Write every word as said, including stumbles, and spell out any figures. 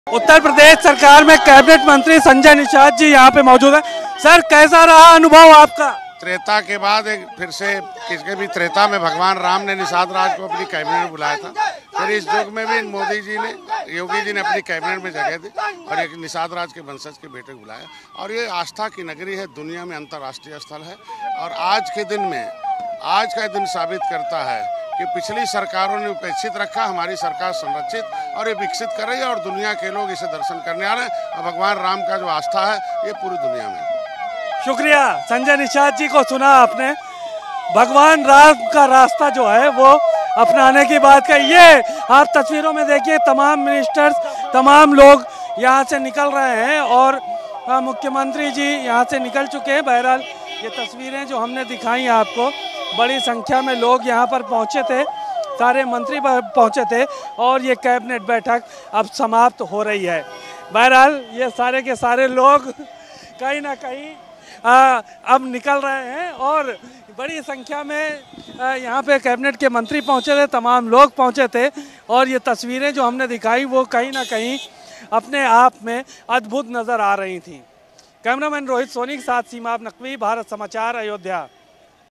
उत्तर प्रदेश सरकार में कैबिनेट मंत्री संजय निषाद जी यहाँ पे मौजूद है। सर, कैसा रहा अनुभव आपका? त्रेता के बाद एक फिर से किसके भी त्रेता में भगवान राम ने निषाद राज को अपनी कैबिनेट में बुलाया था। फिर इस युग में भी मोदी जी ने, योगी जी ने अपनी कैबिनेट में जगह दी और एक निषाद राज के वंशज के बेटे को बुलाया। और ये आस्था की नगरी है, दुनिया में अंतर्राष्ट्रीय स्थल है। और आज के दिन में, आज का दिन साबित करता है कि पिछली सरकारों ने उपेक्षित रखा, हमारी सरकार संरक्षित और ये विकसित कर रही है और दुनिया के लोग इसे दर्शन करने आ रहे हैं। और भगवान राम का जो आस्था है ये पूरी दुनिया में। शुक्रिया। संजय निषाद जी को सुना आपने। भगवान राम का रास्ता जो है वो अपनाने की बात कही। ये आप तस्वीरों में देखिए, तमाम मिनिस्टर्स, तमाम लोग यहाँ से निकल रहे हैं और मुख्यमंत्री जी यहाँ से निकल चुके हैं। बहरहाल ये तस्वीरें जो हमने दिखाई आपको, बड़ी संख्या में लोग यहाँ पर पहुँचे थे, सारे मंत्री पहुँचे थे और ये कैबिनेट बैठक अब समाप्त हो रही है। बहरहाल ये सारे के सारे लोग कहीं ना कहीं आ, अब निकल रहे हैं और बड़ी संख्या में यहाँ पे कैबिनेट के मंत्री पहुँचे थे, तमाम लोग पहुँचे थे और ये तस्वीरें जो हमने दिखाई वो कहीं ना कहीं अपने आप में अद्भुत नज़र आ रही थी। कैमरामैन रोहित सोनी के साथ सीमा नकवी, भारत समाचार, अयोध्या।